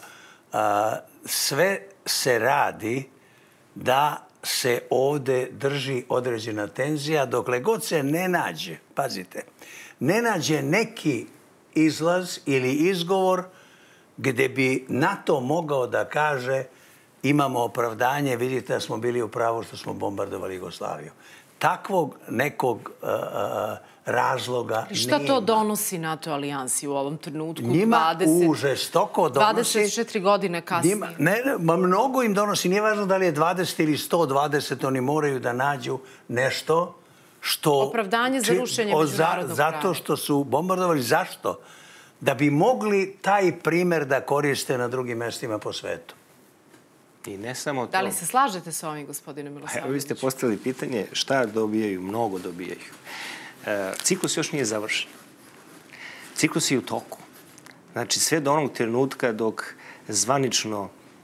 Speaker 2: sve se radi da se ovde drži određena tenzija dokle god se ne nađe, pazite, ne nađe neki izlaz ili izgovor gde bi NATO mogao da kaže imamo opravdanje, vidite da smo bili u pravu što smo bombardovali Jugoslaviju. Takvog nekog uh, razloga nema.
Speaker 1: Šta to donosi NATO alijansi u ovom trenutku?
Speaker 2: Njima u žestoko donosi...
Speaker 1: dvadeset četiri godine kasnije.
Speaker 2: Njima, ne, ma mnogo im donosi. Nije važno da li je dvadeset ili sto dvadeset, oni moraju da nađu nešto što...
Speaker 1: Opravdanje za rušenje međunarodnog prava.
Speaker 2: Zato što su bombardovali. Zašto? Da bi mogli taj primer da koriste na drugim mestima po svetu.
Speaker 4: I ne samo to.
Speaker 1: Da li se slažete sa ovim, gospodine Milosavljeviću?
Speaker 4: Evo vi ste postavili pitanje šta dobijaju, mnogo dobijaju. E, ciklus još nije završen. Ciklus je u toku. Znači, sve do onog trenutka dok zvanično,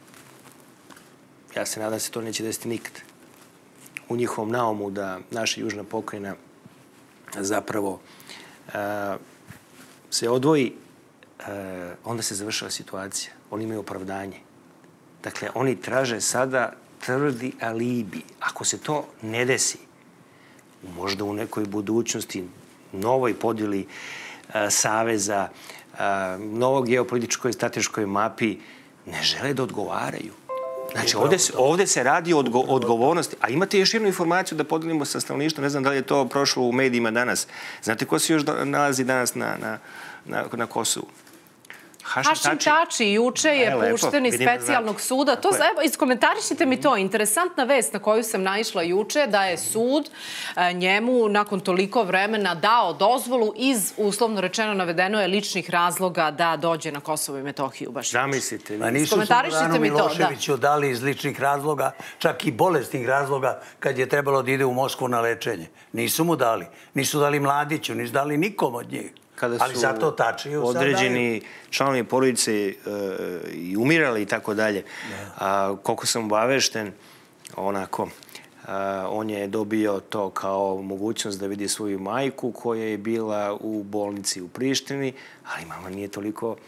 Speaker 4: ja se nadam se to neće desiti nikad, u njihovom naumu da naša južna pokrajina zapravo e, se odvoji, e, onda se završava situacija. Oni imaju opravdanje. Dakle, oni traže sada tvrdi alibi. Ako se to ne desi, možda u nekoj budućnosti, novoj podjeli a, saveza, a, novog geopolitičkoj i strateškoj mapi, ne žele da odgovaraju. Znači, ovde se, ovde se radi o odgo, odgovornosti. A imate još jednu informaciju da podelimo sa stanovništvom, ne znam da li je to prošlo u medijima danas. Znate ko se još nalazi danas na, na, na, na Kosovu?
Speaker 1: Hašim Tači juče je pušten iz specijalnog suda. To, evo, iskomentarišite mi to. Interesantna vest na koju sam naišla juče, da je sud njemu nakon toliko vremena dao dozvolu iz, uslovno rečeno, navedeno je ličnih razloga da dođe na Kosovo i Metohiju. Baš
Speaker 4: zamislite.
Speaker 2: A nisu Slobodanu Miloševiću dali iz ličnih razloga, čak i bolesnih razloga, kad je trebalo da ide u Moskvu na lečenje. Nisu mu dali. Nisu dali Mladiću, nisu dali nikom od njih.
Speaker 4: Kada su određeni članovi porodice i umirali i tako dalje. Koliko sam obavešten, onako, on je dobio to kao mogućnost da vidi svoju majku koja je bila u bolnici u Prištini, ali mama nije toliko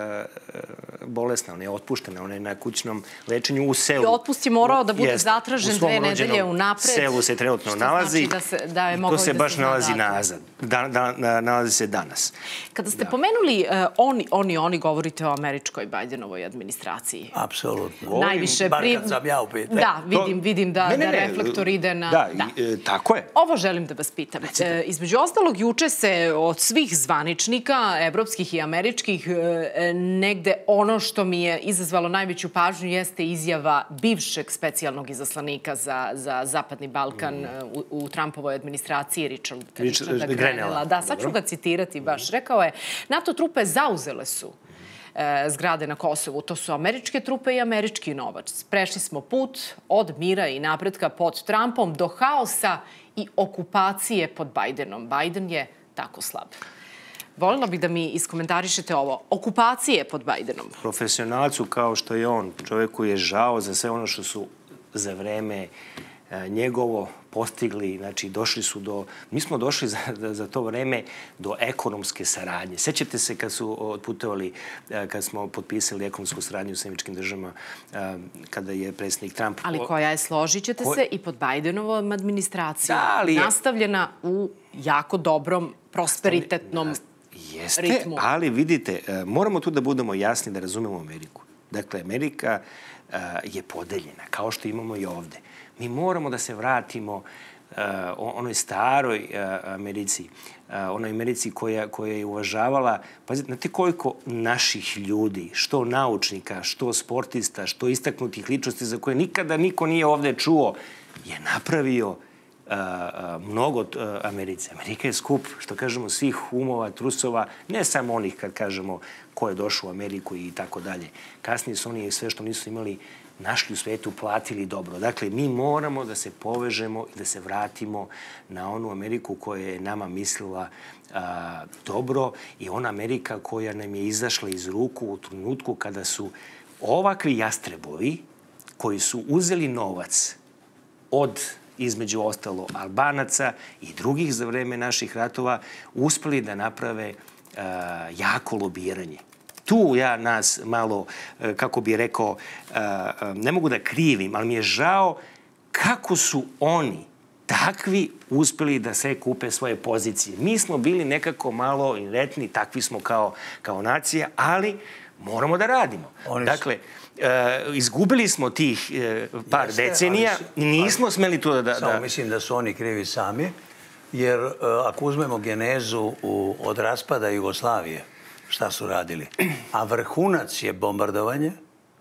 Speaker 4: bolesna, ona je otpuštena, ona je na kućnom lečenju u selu.
Speaker 1: I otpust je morao da bude zatražen dve nedelje unapred.
Speaker 4: U selu se trenutno nalazi i to se baš nalazi nazad. Nalazi se danas.
Speaker 1: Kada ste pomenuli oni, oni, oni, govorite o američkoj Bajdenovoj administraciji.
Speaker 2: Apsolutno.
Speaker 1: Najviše...
Speaker 2: Bar kad sam ja upitao.
Speaker 1: Da, vidim, vidim da reflektor ide na...
Speaker 4: Da, tako je.
Speaker 1: Ovo želim da vas pitam. Između ostalog, juče se od svih zvaničnika, evropskih i američkih, negde ono što mi je izazvalo najveću pažnju jeste izjava bivšeg specijalnog izaslanika za, za Zapadni Balkan mm. u, u Trumpovoj administraciji, Richard, Richarda Grenella. Da, sad ću ga citirati baš. Rekao je, NATO trupe zauzele su e, zgrade na Kosovu. To su američke trupe i američki novac. Prešli smo put od mira i napretka pod Trumpom do haosa i okupacije pod Bajdenom. Bajden je tako slab. Voljela bih da mi iskomentarišete ovo. Okupacije pod Bajdenom.
Speaker 4: Profesionalcu kao što je on, čovjeku je žao za sve ono što su za vreme njegovo postigli, znači došli su do... Mi smo došli za, za to vreme do ekonomske saradnje. Sećate se kad su otputovali, kad smo potpisali ekonomsku saradnju s američkim državama, kada je predsjednik Trump...
Speaker 1: Ali koja je, složit ćete Ko... se, i pod Bajdenovom administracijom, da, je... nastavljena u jako dobrom, prosperitetnom...
Speaker 4: Jeste, ali vidite, moramo tu da budemo jasni da razumemo Ameriku. Dakle, Amerika je podeljena, kao što imamo i ovde. Mi moramo da se vratimo onoj staroj Americi, onoj Americi koja, koja je uvažavala, pazite, znate koliko naših ljudi, što naučnika, što sportista, što istaknutih ličnosti za koje nikada niko nije ovde čuo, je napravio mnogo Americe. Amerika je skup, što kažemo, svih umova, trusova, ne samo onih kad kažemo ko je došao u Ameriku i tako dalje. Kasnije su oni sve što nisu imali našli u svetu, platili dobro. Dakle, mi moramo da se povežemo i da se vratimo na onu Ameriku koja je nama mislila a, dobro i ona Amerika koja nam je izašla iz ruku u trenutku kada su ovakvi jastrebovi koji su uzeli novac od, između ostalo, Albanaca i drugih za vreme naših ratova, uspeli da naprave a, jako lobiranje. Tu ja nas malo, kako bi rekao, ne mogu da krivim, ali mi je žao kako su oni takvi uspeli da sve kupe svoje pozicije. Mi smo bili nekako malo inertni, takvi smo kao, kao nacija, ali moramo da radimo. Oni dakle, izgubili smo tih par Jeste, decenija i nismo ali, smeli to da, da...
Speaker 2: Samo mislim da su oni krivi sami, jer ako uzmemo genezu u, od raspada Jugoslavije, šta su radili? A vrhunac je bombardovanje,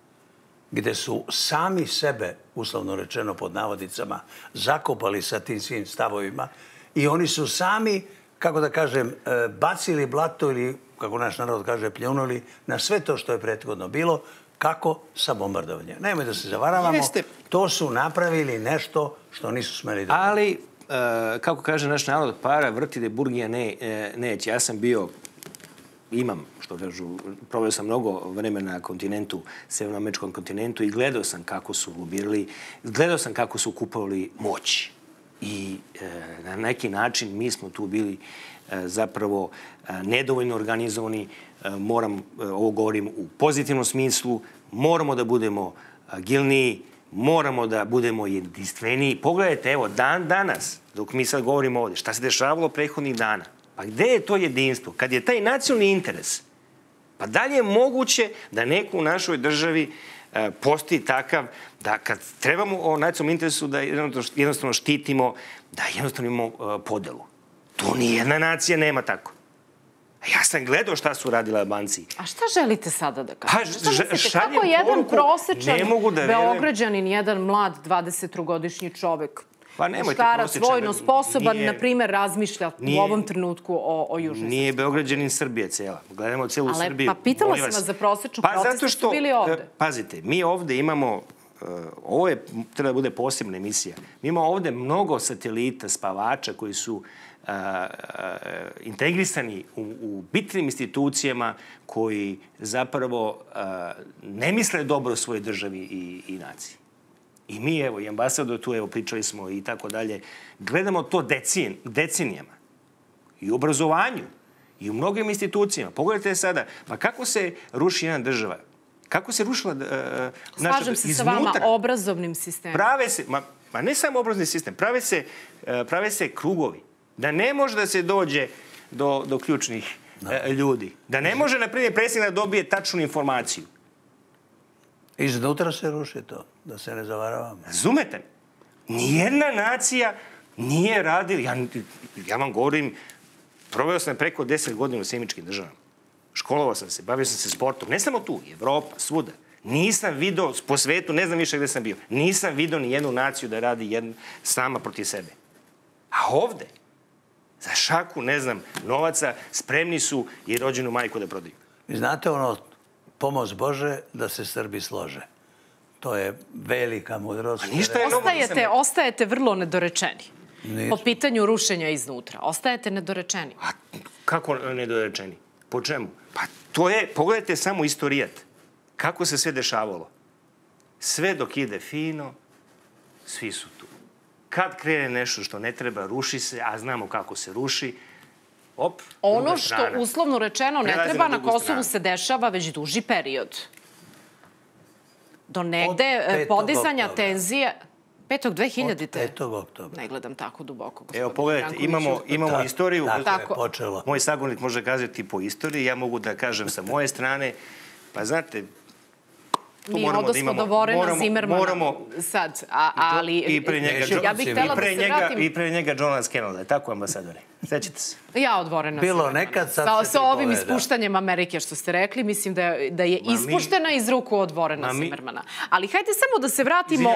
Speaker 2: gde su sami sebe, uslovno rečeno pod navodicama, zakopali sa tim svim stavovima i oni su sami, kako da kažem, bacili blato ili, kako naš narod kaže, pljunuli na sve to što je prethodno bilo. Kako? Sa bombardovanjem. Nemoj da se zavaravamo. Jeste. To su napravili nešto što nisu smeli da...
Speaker 4: Ali, kako kaže naš narod, para vrti da burgija ne, neće. Ja sam bio... Imam, što kažu, proveo sam mnogo vremena na kontinentu, severnoameričkom kontinentu i gledao sam kako su lobirali, gledao sam kako su kupovali moć. I e, na neki način mi smo tu bili e, zapravo e, nedovoljno organizovani, e, moram, e, ovo govorim u pozitivnom smislu, moramo da budemo agilniji, moramo da budemo jedinstveniji. Pogledajte, evo, dan danas, dok mi sad govorimo ovde, šta se dešavalo prethodnih dana? Pa gde je to jedinstvo? Kad je taj nacionalni interes, pa da li je moguće da neko u našoj državi e, postoji takav da kad trebamo o nacionalnom interesu da jednostavno štitimo, da jednostavno imamo e, podelu. To nijedna nacija nema tako. Ja sam gledao šta su radili Albanci.
Speaker 1: A šta želite sada da kažete?
Speaker 4: Pa,
Speaker 1: šta mislite, kako jedan prosečan da Beograđanin, jedan mlad dvadesettrogodišnji čovek, Pa muškarac, vojno sposoban, nije, na primjer, razmišlja nije, u ovom trenutku o, o Južnoj Srpskoj.
Speaker 4: Nije Beograđanin Srbija cijela. Gledamo cijelu
Speaker 1: Ale,
Speaker 4: Srbiju.
Speaker 1: Pa pitala sam vas za prosječnu pa, procesu, što su bili ovde.
Speaker 4: Pazite, mi ovde imamo, uh, ovo je, treba da bude posebna emisija, mi imamo ovde mnogo satelita, spavača koji su uh, uh, integrisani u, u bitnim institucijama koji zapravo uh, ne misle dobro o svojoj državi i, i naciji. I mi, evo, i ambasador tu, evo, pričali smo i tako dalje, gledamo to decin, decenijama. I u obrazovanju, i u mnogim institucijama. Pogledajte sada, pa kako se ruši jedna država? Kako se rušila uh, naša...
Speaker 1: Slažem se sa vama, obrazovnim sistemom.
Speaker 4: Prave se, ma, ma ne samo obrazovni sistem, prave se, uh, prave se krugovi. Da ne može da se dođe do, do ključnih uh, ljudi. Da ne može, na primjer, predsjednik da dobije tačnu informaciju.
Speaker 2: Iznutra se ruši to, da se ne zavaravamo.
Speaker 4: Razumete? Nijedna nacija nije radila. Ja, ja vam govorim, proveo sam preko deset godina u Sjemičkim državama. Školovao sam se, bavio sam se sportom. Ne samo tu, Evropa, svuda. Nisam video po svetu, ne znam više gde sam bio, nisam video ni jednu naciju da radi jedna, sama protiv sebe. A ovde, za šaku, ne znam, novaca, spremni su i rođenu majku da prodaju.
Speaker 2: Vi znate ono, pomoć Bože da se Srbi slože. To je velika mudrost.
Speaker 1: Ostajete, ostajete vrlo nedorečeni. Nisu. Po pitanju rušenja iznutra. Ostajete nedorečeni.
Speaker 4: A kako nedorečeni? Po čemu? Pa to je, pogledajte samo istorijat. Kako se sve dešavalo. Sve dok ide fino, svi su tu. Kad krene nešto što ne treba, ruši se, a znamo kako se ruši, op,
Speaker 1: ono što, uslovno rečeno, ne treba na Kosovu se dešava već duži period. Do negde podizanja tenzije... petog dve hiljadite.
Speaker 2: Od petog oktobra.
Speaker 1: Ne gledam tako duboko, gospodin.
Speaker 4: Evo, pogledajte, imamo, imamo istoriju.
Speaker 2: Tako je počelo.
Speaker 4: Moj sagovornik može kazati po istoriji, ja mogu da kažem sa moje strane. Pa znate,
Speaker 1: Mi odosmo do Vorena Zimmermana sad, ali...
Speaker 4: I pre njega,
Speaker 1: ja bih htjela da se vratim...
Speaker 4: I pre njega Johna Kennedy, tako ambasadore? Sećate se?
Speaker 1: Ja od Vorena
Speaker 2: Bilo
Speaker 1: Zimmermana.
Speaker 2: nekad, sad se
Speaker 1: Sa ovim ispuštanjem Amerike što ste rekli, mislim da je ispuštena iz ruku od Vorena Zimmermana. Ali hajde samo da se vratimo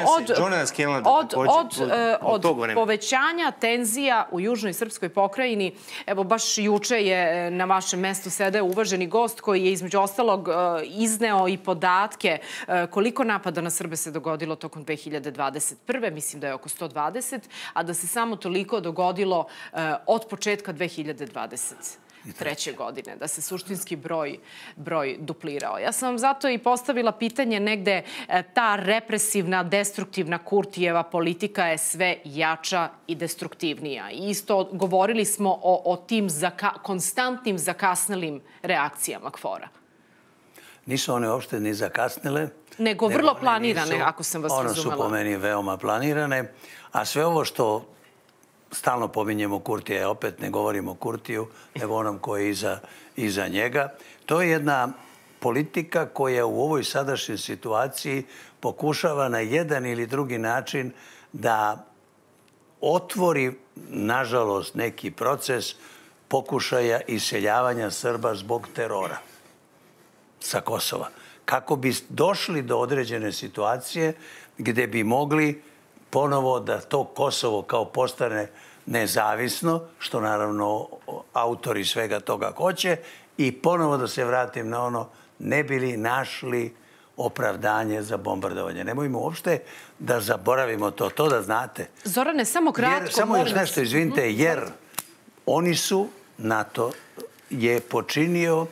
Speaker 1: od povećanja tenzija u južnoj srpskoj pokrajini. Evo, baš juče je na vašem mestu sedeo uvaženi gost koji je između ostalog izneo i podatke koliko napada na Srbe se dogodilo tokom dve hiljade dvadeset prve. Mislim da je oko sto dvadeset, a da se samo toliko dogodilo od početka dve hiljade dvadeset treće godine, da se suštinski broj duplirao. Ja sam vam zato i postavila pitanje negde, ta represivna, destruktivna Kurtijeva politika je sve jača i destruktivnija. I isto govorili smo o tim konstantnim zakasnelim reakcijama K F O R-a.
Speaker 2: Nisu one uopšte ni zakasnile.
Speaker 1: Nego vrlo planirane, ako sam vas razumela.
Speaker 2: One su po meni veoma planirane, a sve ovo što stalno pominjemo Kurtija, opet ne govorimo o Kurtiju, nego onom koji je iza njega. To je jedna politika koja u ovoj sadašnjoj situaciji pokušava na jedan ili drugi način da otvori, nažalost, neki proces pokušaja iseljavanja Srba zbog terora sa Kosova. Kako bi došli do određene situacije gde bi mogli ponovo da to Kosovo kao postane nezavisno, što naravno autori svega toga hoće, i ponovo da se vratim na ono, ne bili našli opravdanje za bombardovanje. Nemojmo uopšte da zaboravimo to, to da znate.
Speaker 1: Zorane, samo kratko.
Speaker 2: Samo još nešto, izvinite, jer oni su, NATO je počinio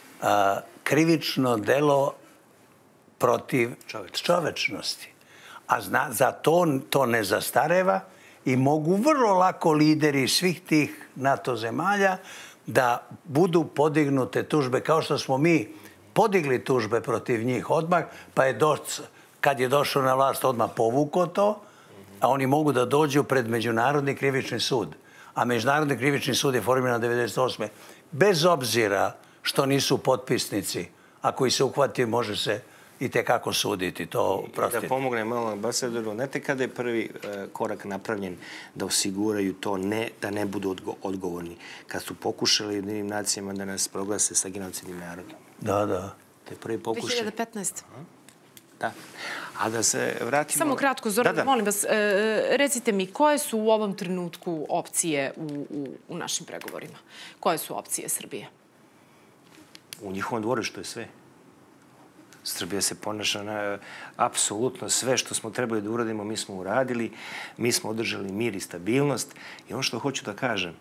Speaker 2: krivično delo protiv čovečnosti. A za to to ne zastareva i mogu vrlo lako lideri svih tih NATO zemalja da budu podignute tužbe, kao što smo mi podigli tužbe protiv njih odmah, pa je kad je došao na vlast odmah povuko to, a oni mogu da dođu pred Međunarodni krivični sud. A Međunarodni krivični sud je formiran devedeset osme bez obzira što nisu potpisnici, a koji se uhvati može se i tekako suditi, to prostite.
Speaker 4: Da pomogne malo ambasadoru, znate kada je prvi korak napravljen da osiguraju to da ne budu odgovorni? Kad su pokušali Ujedinjenim nacijama da nas proglase sa genocidnim narodom.
Speaker 2: Da, da.
Speaker 4: To je prvi pokušaj.
Speaker 1: dve hiljade petnaeste.
Speaker 4: Da. A da se vratimo...
Speaker 1: Samo kratko, Zoran, molim vas, recite mi, koje su u ovom trenutku opcije u našim pregovorima? Koje su opcije Srbije?
Speaker 4: U njihovom dvorištu je sve. Srbija se ponaša na apsolutno sve što smo trebali da uradimo, mi smo uradili, mi smo održali mir i stabilnost. I ono što hoću da kažem,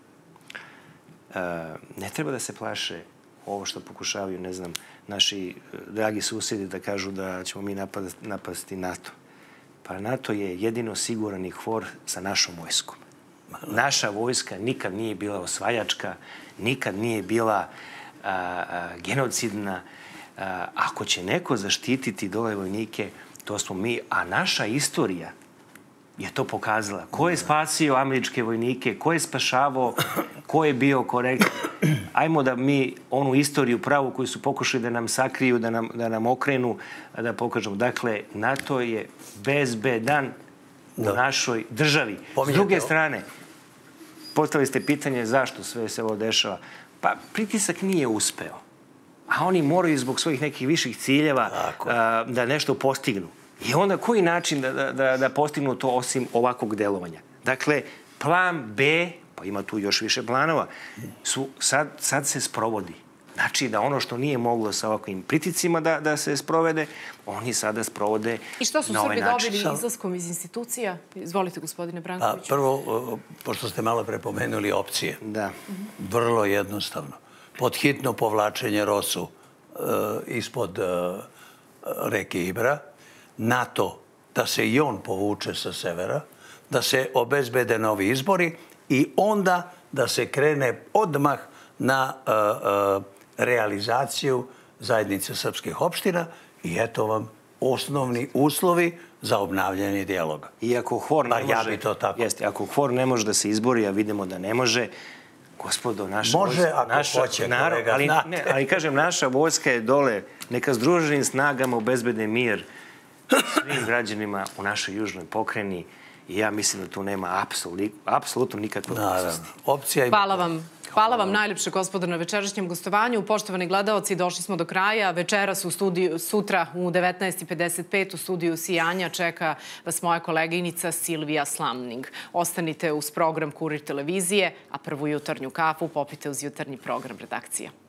Speaker 4: ne treba da se plaše ovo što pokušavaju, ne znam, naši dragi susjedi da kažu da ćemo mi napasti NATO. Pa NATO je jedino siguran i K F O R sa našom vojskom. Naša vojska nikad nije bila osvajačka, nikad nije bila genocidna. Ako će neko zaštititi dole vojnike, to smo mi, a naša istorija je to pokazala. Ko je spasio američke vojnike, ko je spašavao, ko je bio korektan. Ajmo da mi onu istoriju pravu koju su pokušali da nam sakriju, da nam okrenu, da pokažemo. Dakle, NATO je bezbedan u našoj državi. S druge strane, postavili ste pitanje zašto sve se ovo dešava. Pa pritisak nije uspeo. A oni moraju zbog svojih nekih viših ciljeva da nešto postignu. I onda koji način da postignu to osim ovakvog delovanja? Dakle, plan B, pa ima tu još više planova, sad se sprovodi. Znači da ono što nije moglo sa ovakvim priticima da se sprovede, oni sada sprovode na ovaj način.
Speaker 1: I što su Srbi dobili izlaskom iz institucija? Izvolite, gospodine Brankoviću.
Speaker 2: Prvo, pošto ste malo prepomenuli opcije.
Speaker 4: Da.
Speaker 2: Vrlo jednostavno. Pod hitno povlačenje Rosu ispod reke Ibra, NATO da se i on povuče sa severa, da se obezbede novi izbori i onda da se krene odmah na realizaciju zajednice srpskih opština i eto vam osnovni uslovi za obnavljanje dijaloga.
Speaker 4: I ako K F O R ne može da se izbori, a vidimo da ne može, Gospodo, naša
Speaker 2: Može
Speaker 4: vojska,
Speaker 2: ako
Speaker 4: naša,
Speaker 2: hoće,
Speaker 4: narod,
Speaker 2: kolega,
Speaker 4: ali,
Speaker 2: znate.
Speaker 4: ne, ali kažem, naša vojska je dole, neka združenim snagama obezbede mir svim građanima u našoj južnoj pokrajini i ja mislim da tu nema apsolutno, apsolutno nikakve opasnosti.
Speaker 2: Opcija ima...
Speaker 1: Hvala vam. Hvala vam najljepše, gospodo, na večerašnjem gostovanju. Poštovani gledaoci, došli smo do kraja. Večeras u studiju, sutra u devetnaest i pedeset pet u studiju Sijanja čeka vas moja koleginica Silvija Slamning. Ostanite uz program Kurir televizije, a prvu jutarnju kafu popite uz jutarnji program redakcija.